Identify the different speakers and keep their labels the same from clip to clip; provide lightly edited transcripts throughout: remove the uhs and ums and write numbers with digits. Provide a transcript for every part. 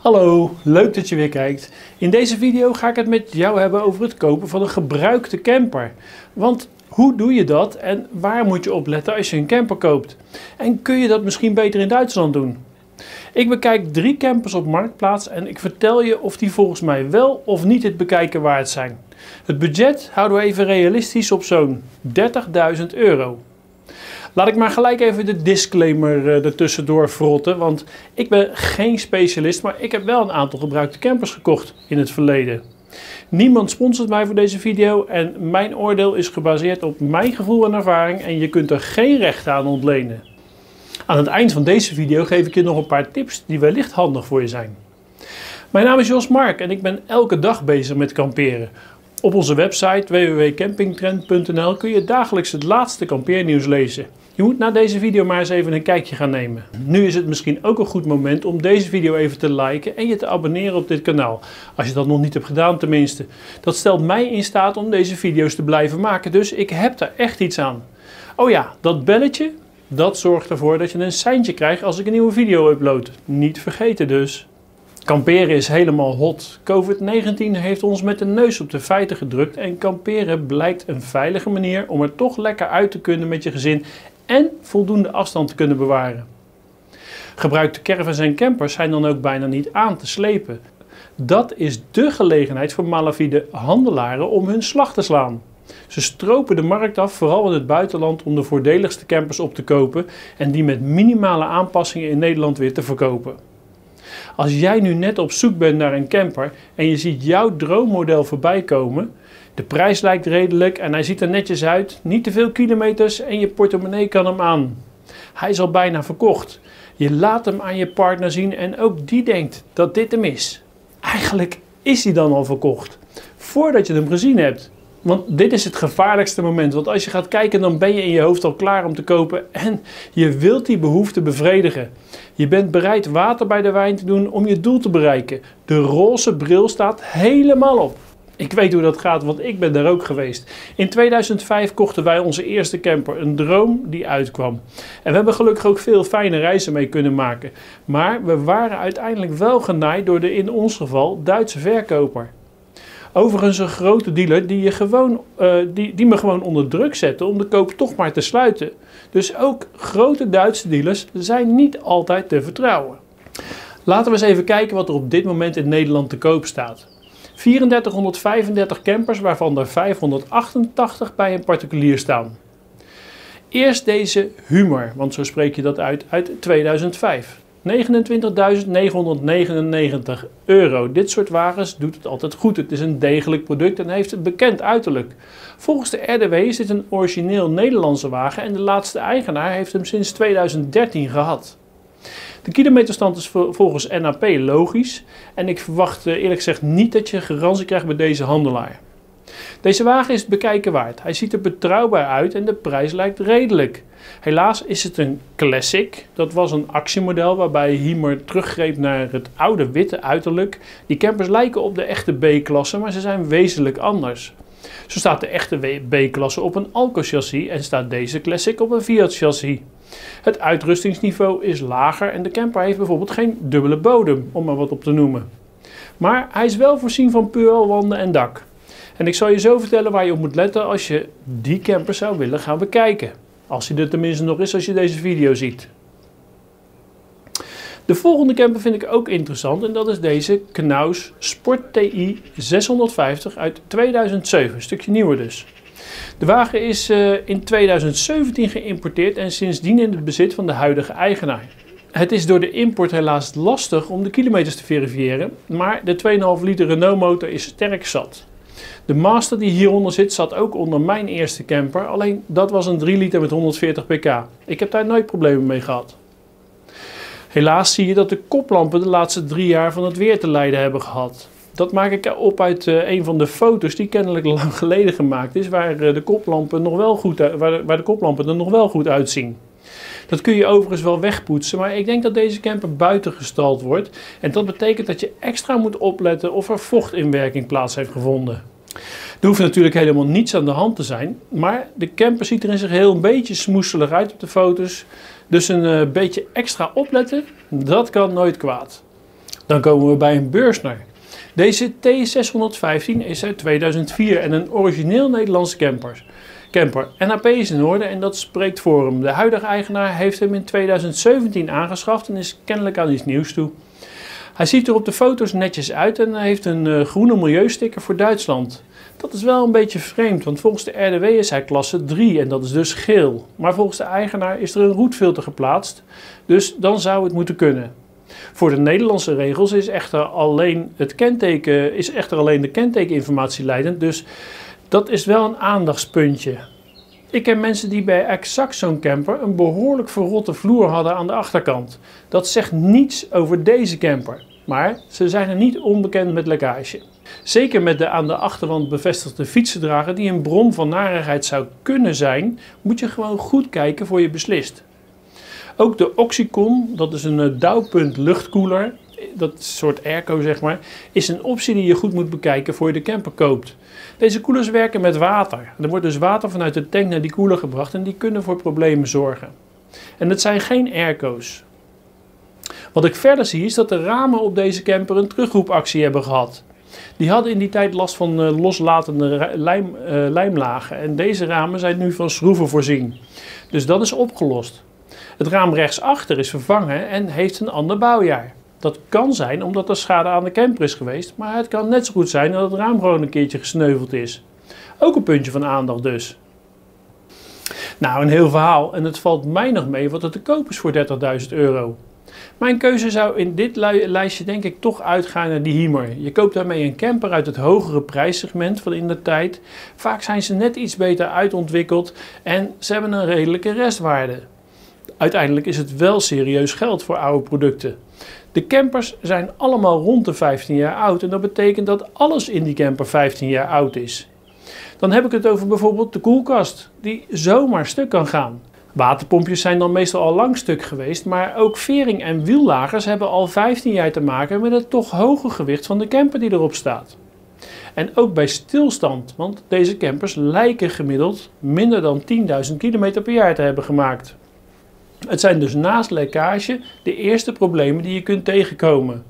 Speaker 1: Hallo, leuk dat je weer kijkt. In deze video ga ik het met jou hebben over het kopen van een gebruikte camper. Want hoe doe je dat en waar moet je op letten als je een camper koopt? En kun je dat misschien beter in Duitsland doen? Ik bekijk 3 campers op Marktplaats en ik vertel je of die volgens mij wel of niet het bekijken waard zijn. Het budget houden we even realistisch op zo'n 30.000 euro. Laat ik maar gelijk even de disclaimer ertussendoor frotten, want ik ben geen specialist, maar ik heb wel een aantal gebruikte campers gekocht in het verleden. Niemand sponsort mij voor deze video en mijn oordeel is gebaseerd op mijn gevoel en ervaring en je kunt er geen recht aan ontlenen. Aan het eind van deze video geef ik je nog een paar tips die wellicht handig voor je zijn. Mijn naam is Jos Mark en ik ben elke dag bezig met kamperen. Op onze website www.campingtrend.nl kun je dagelijks het laatste kampeernieuws lezen. Je moet na deze video maar eens even een kijkje gaan nemen. Nu is het misschien ook een goed moment om deze video even te liken en je te abonneren op dit kanaal. Als je dat nog niet hebt gedaan tenminste. Dat stelt mij in staat om deze video's te blijven maken, dus ik heb daar echt iets aan. Oh ja, dat belletje, dat zorgt ervoor dat je een seintje krijgt als ik een nieuwe video upload. Niet vergeten dus. Kamperen is helemaal hot. COVID-19 heeft ons met de neus op de feiten gedrukt en kamperen blijkt een veilige manier om er toch lekker uit te kunnen met je gezin en voldoende afstand te kunnen bewaren. Gebruikte caravans en campers zijn dan ook bijna niet aan te slepen. Dat is dé gelegenheid voor malafide handelaren om hun slag te slaan. Ze stropen de markt af, vooral in het buitenland, om de voordeligste campers op te kopen en die met minimale aanpassingen in Nederland weer te verkopen. Als jij nu net op zoek bent naar een camper en je ziet jouw droommodel voorbij komen, de prijs lijkt redelijk en hij ziet er netjes uit, niet te veel kilometers en je portemonnee kan hem aan. Hij is al bijna verkocht. Je laat hem aan je partner zien en ook die denkt dat dit hem is. Eigenlijk is hij dan al verkocht, voordat je hem gezien hebt. Want dit is het gevaarlijkste moment, want als je gaat kijken dan ben je in je hoofd al klaar om te kopen en je wilt die behoefte bevredigen. Je bent bereid water bij de wijn te doen om je doel te bereiken. De roze bril staat helemaal op. Ik weet hoe dat gaat, want ik ben daar ook geweest. In 2005 kochten wij onze eerste camper, een droom die uitkwam. En we hebben gelukkig ook veel fijne reizen mee kunnen maken. Maar we waren uiteindelijk wel genaaid door de in ons geval Duitse verkoper. Overigens een grote dealer die me gewoon onder druk zette om de koop toch maar te sluiten. Dus ook grote Duitse dealers zijn niet altijd te vertrouwen. Laten we eens even kijken wat er op dit moment in Nederland te koop staat. 3435 campers, waarvan er 588 bij een particulier staan. Eerst deze Hummer, want zo spreek je dat uit 2005. 29.999 euro. Dit soort wagens doet het altijd goed. Het is een degelijk product en heeft een bekend uiterlijk. Volgens de RDW is dit een origineel Nederlandse wagen en de laatste eigenaar heeft hem sinds 2013 gehad. De kilometerstand is volgens NAP logisch en ik verwacht eerlijk gezegd niet dat je garantie krijgt bij deze handelaar. Deze wagen is het bekijken waard. Hij ziet er betrouwbaar uit en de prijs lijkt redelijk. Helaas is het een classic. Dat was een actiemodel waarbij Hymer teruggreep naar het oude witte uiterlijk. Die campers lijken op de echte B-klasse, maar ze zijn wezenlijk anders. Zo staat de echte B-klasse op een Alco-chassis en staat deze classic op een Fiat-chassis. Het uitrustingsniveau is lager en de camper heeft bijvoorbeeld geen dubbele bodem, om maar wat op te noemen. Maar hij is wel voorzien van puelwanden en dak. En ik zal je zo vertellen waar je op moet letten als je die camper zou willen gaan bekijken. Als hij er tenminste nog is als je deze video ziet. De volgende camper vind ik ook interessant en dat is deze Knaus Sport TI 650 uit 2007. Een stukje nieuwer dus. De wagen is in 2017 geïmporteerd en sindsdien in het bezit van de huidige eigenaar. Het is door de import helaas lastig om de kilometers te verifiëren, maar de 2,5 liter Renault motor is sterk zat. De Master die hieronder zat ook onder mijn eerste camper, alleen dat was een 3 liter met 140 pk. Ik heb daar nooit problemen mee gehad. Helaas zie je dat de koplampen de laatste 3 jaar van het weer te lijden hebben gehad. Dat maak ik op uit een van de foto's die kennelijk lang geleden gemaakt is, waar de koplampen er nog wel goed uitzien. Dat kun je overigens wel wegpoetsen, maar ik denk dat deze camper buiten gestald wordt. En dat betekent dat je extra moet opletten of er vochtinwerking plaats heeft gevonden. Er hoeft natuurlijk helemaal niets aan de hand te zijn, maar de camper ziet er in zijn geheel een beetje smoeselig uit op de foto's. Dus een beetje extra opletten, dat kan nooit kwaad. Dan komen we bij een Beursner. Deze T615 is uit 2004 en een origineel Nederlandse camper. NAP is in orde en dat spreekt voor hem. De huidige eigenaar heeft hem in 2017 aangeschaft en is kennelijk aan iets nieuws toe. Hij ziet er op de foto's netjes uit en heeft een groene milieusticker voor Duitsland. Dat is wel een beetje vreemd, want volgens de RDW is hij klasse 3 en dat is dus geel. Maar volgens de eigenaar is er een roetfilter geplaatst, dus dan zou het moeten kunnen. Voor de Nederlandse regels is echter alleen de kentekeninformatie leidend, dus dat is wel een aandachtspuntje. Ik ken mensen die bij exact zo'n camper een behoorlijk verrotte vloer hadden aan de achterkant. Dat zegt niets over deze camper, maar ze zijn er niet onbekend met lekkage. Zeker met de aan de achterwand bevestigde fietsendrager die een bron van narigheid zou kunnen zijn, moet je gewoon goed kijken voor je beslist. Ook de Oxycon, dat is een douwpunt luchtkoeler, dat soort airco zeg maar, is een optie die je goed moet bekijken voor je de camper koopt. Deze koelers werken met water. Er wordt dus water vanuit de tank naar die koeler gebracht en die kunnen voor problemen zorgen. En het zijn geen airco's. Wat ik verder zie is dat de ramen op deze camper een terugroepactie hebben gehad. Die hadden in die tijd last van loslatende lijmlagen en deze ramen zijn nu van schroeven voorzien. Dus dat is opgelost. Het raam rechtsachter is vervangen en heeft een ander bouwjaar. Dat kan zijn omdat er schade aan de camper is geweest, maar het kan net zo goed zijn dat het raam gewoon een keertje gesneuveld is. Ook een puntje van aandacht dus. Nou, een heel verhaal en het valt mij nog mee wat het te koop is voor 30.000 euro. Mijn keuze zou in dit lijstje denk ik toch uitgaan naar die Hymer. Je koopt daarmee een camper uit het hogere prijssegment van in de tijd. Vaak zijn ze net iets beter uitontwikkeld en ze hebben een redelijke restwaarde. Uiteindelijk is het wel serieus geld voor oude producten. De campers zijn allemaal rond de 15 jaar oud en dat betekent dat alles in die camper 15 jaar oud is. Dan heb ik het over bijvoorbeeld de koelkast, die zomaar stuk kan gaan. Waterpompjes zijn dan meestal al lang stuk geweest, maar ook vering en wiellagers hebben al 15 jaar te maken met het toch hoge gewicht van de camper die erop staat. En ook bij stilstand, want deze campers lijken gemiddeld minder dan 10.000 km per jaar te hebben gemaakt. Het zijn dus naast lekkage de eerste problemen die je kunt tegenkomen.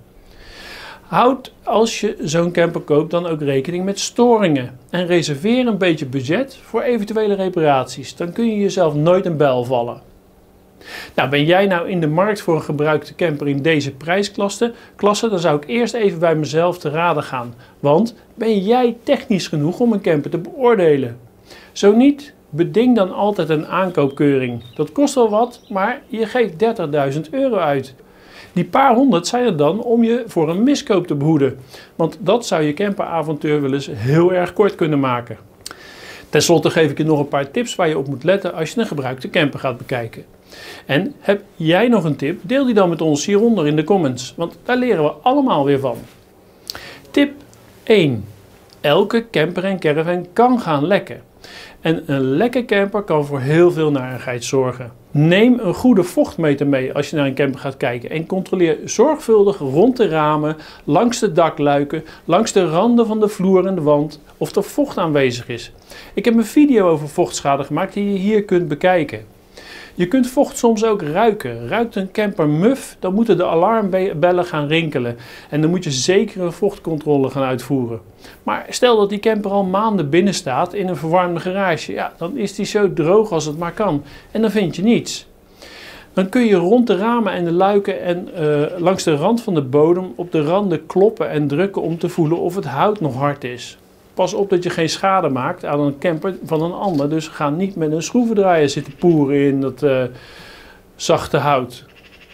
Speaker 1: Houd als je zo'n camper koopt dan ook rekening met storingen en reserveer een beetje budget voor eventuele reparaties. Dan kun je jezelf nooit een bijl vallen. Nou, ben jij nou in de markt voor een gebruikte camper in deze prijsklasse, dan zou ik eerst even bij mezelf te raden gaan. Want ben jij technisch genoeg om een camper te beoordelen? Zo niet, beding dan altijd een aankoopkeuring. Dat kost wel wat, maar je geeft 30.000 euro uit. Die paar honderd zijn er dan om je voor een miskoop te behoeden. Want dat zou je camperavontuur wel eens heel erg kort kunnen maken. Ten slotte geef ik je nog een paar tips waar je op moet letten als je een gebruikte camper gaat bekijken. En heb jij nog een tip? Deel die dan met ons hieronder in de comments, want daar leren we allemaal weer van. Tip 1. Elke camper en caravan kan gaan lekken. En een lekke camper kan voor heel veel narigheid zorgen. Neem een goede vochtmeter mee als je naar een camper gaat kijken en controleer zorgvuldig rond de ramen, langs de dakluiken, langs de randen van de vloer en de wand of er vocht aanwezig is. Ik heb een video over vochtschade gemaakt die je hier kunt bekijken. Je kunt vocht soms ook ruiken. Ruikt een camper muf, dan moeten de alarmbellen gaan rinkelen. En dan moet je zeker een vochtcontrole gaan uitvoeren. Maar stel dat die camper al maanden binnen staat in een verwarmde garage. Ja, dan is die zo droog als het maar kan. En dan vind je niets. Dan kun je rond de ramen en de luiken en langs de rand van de bodem op de randen kloppen en drukken om te voelen of het hout nog hard is. Pas op dat je geen schade maakt aan een camper van een ander. Dus ga niet met een schroevendraaier zitten poeren in dat zachte hout.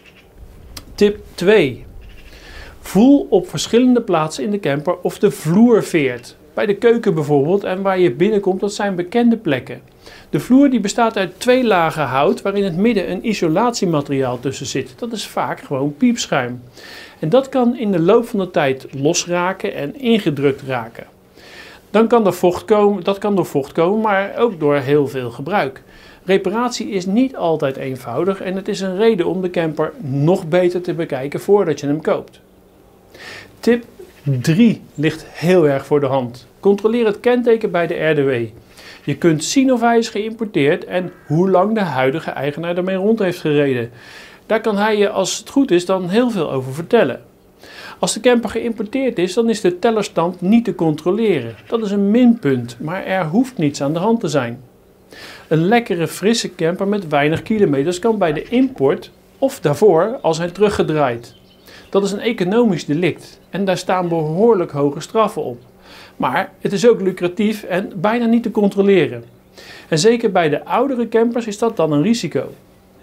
Speaker 1: Tip 2. Voel op verschillende plaatsen in de camper of de vloer veert. Bij de keuken bijvoorbeeld en waar je binnenkomt, dat zijn bekende plekken. De vloer die bestaat uit 2 lagen hout waar in het midden een isolatiemateriaal tussen zit. Dat is vaak gewoon piepschuim. En dat kan in de loop van de tijd losraken en ingedrukt raken. Dat kan door vocht komen, maar ook door heel veel gebruik. Reparatie is niet altijd eenvoudig en het is een reden om de camper nog beter te bekijken voordat je hem koopt. Tip 3 ligt heel erg voor de hand. Controleer het kenteken bij de RDW. Je kunt zien of hij is geïmporteerd en hoe lang de huidige eigenaar ermee rond heeft gereden. Daar kan hij je, als het goed is, dan heel veel over vertellen. Als de camper geïmporteerd is, dan is de tellerstand niet te controleren. Dat is een minpunt, maar er hoeft niets aan de hand te zijn. Een lekkere frisse camper met weinig kilometers kan bij de import of daarvoor al zijn teruggedraaid. Dat is een economisch delict en daar staan behoorlijk hoge straffen op. Maar het is ook lucratief en bijna niet te controleren. En zeker bij de oudere campers is dat dan een risico.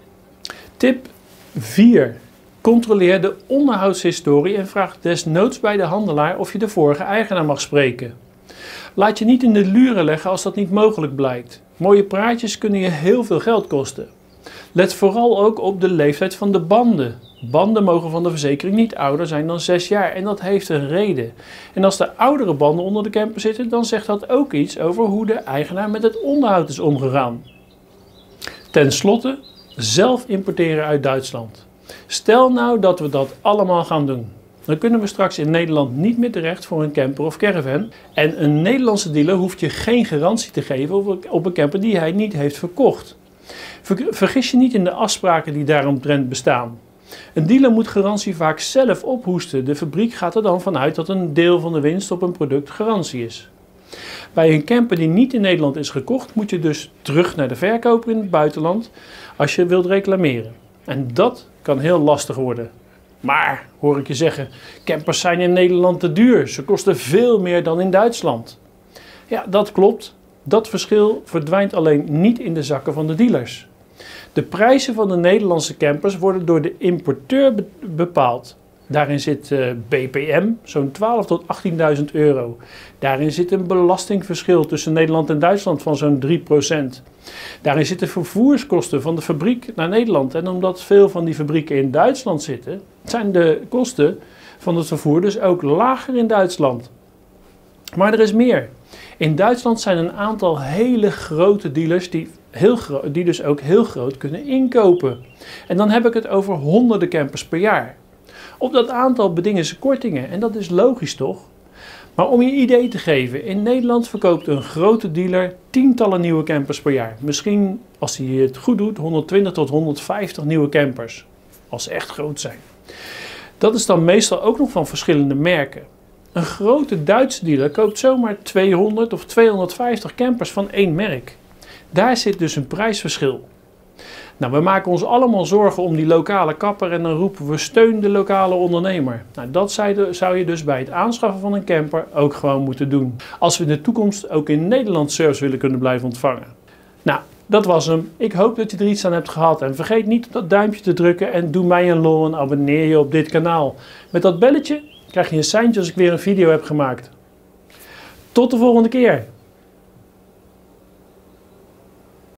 Speaker 1: Tip 4. Controleer de onderhoudshistorie en vraag desnoods bij de handelaar of je de vorige eigenaar mag spreken. Laat je niet in de luren leggen als dat niet mogelijk blijkt. Mooie praatjes kunnen je heel veel geld kosten. Let vooral ook op de leeftijd van de banden. Banden mogen van de verzekering niet ouder zijn dan 6 jaar en dat heeft een reden. En als de oudere banden onder de camper zitten, dan zegt dat ook iets over hoe de eigenaar met het onderhoud is omgegaan. Ten slotte, zelf importeren uit Duitsland. Stel nou dat we dat allemaal gaan doen. Dan kunnen we straks in Nederland niet meer terecht voor een camper of caravan. En een Nederlandse dealer hoeft je geen garantie te geven op een camper die hij niet heeft verkocht. Vergis je niet in de afspraken die daaromtrent bestaan. Een dealer moet garantie vaak zelf ophoesten. De fabriek gaat er dan vanuit dat een deel van de winst op een product garantie is. Bij een camper die niet in Nederland is gekocht, moet je dus terug naar de verkoper in het buitenland als je wilt reclameren. En dat kan heel lastig worden. Maar, hoor ik je zeggen, campers zijn in Nederland te duur. Ze kosten veel meer dan in Duitsland. Ja, dat klopt. Dat verschil verdwijnt alleen niet in de zakken van de dealers. De prijzen van de Nederlandse campers worden door de importeur bepaald. Daarin zit BPM, zo'n 12.000 tot 18.000 euro. Daarin zit een belastingverschil tussen Nederland en Duitsland van zo'n 3%. Daarin zitten vervoerskosten van de fabriek naar Nederland. En omdat veel van die fabrieken in Duitsland zitten, zijn de kosten van het vervoer dus ook lager in Duitsland. Maar er is meer. In Duitsland zijn een aantal hele grote dealers die dus ook heel groot kunnen inkopen. En dan heb ik het over honderden campers per jaar. Op dat aantal bedingen ze kortingen en dat is logisch toch? Maar om je idee te geven, in Nederland verkoopt een grote dealer tientallen nieuwe campers per jaar. Misschien, als hij het goed doet, 120 tot 150 nieuwe campers. Als ze echt groot zijn. Dat is dan meestal ook nog van verschillende merken. Een grote Duitse dealer koopt zomaar 200 of 250 campers van één merk. Daar zit dus een prijsverschil. Nou, we maken ons allemaal zorgen om die lokale kapper en dan roepen we steun de lokale ondernemer. Nou, dat zou je dus bij het aanschaffen van een camper ook gewoon moeten doen. Als we in de toekomst ook in Nederland service willen kunnen blijven ontvangen. Nou, dat was hem. Ik hoop dat je er iets aan hebt gehad. En vergeet niet dat duimpje te drukken en doe mij een lol en abonneer je op dit kanaal. Met dat belletje krijg je een seintje als ik weer een video heb gemaakt. Tot de volgende keer.